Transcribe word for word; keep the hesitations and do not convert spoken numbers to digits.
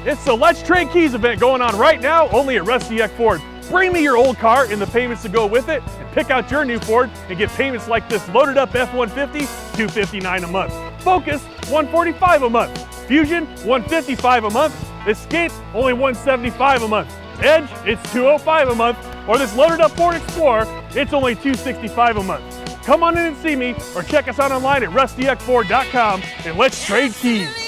It's the Let's Trade Keys event going on right now, only at Rusty Eck Ford. Bring me your old car and the payments to go with it, and pick out your new Ford and get payments like this loaded up F one fifty, two fifty-nine a month. Focus, one forty-five a month. Fusion, one fifty-five a month. Escape, only one seventy-five a month. Edge, it's two oh five a month. Or this loaded up Ford Explorer, it's only two sixty-five a month. Come on in and see me, or check us out online at rusty eck ford dot com, and let's trade keys.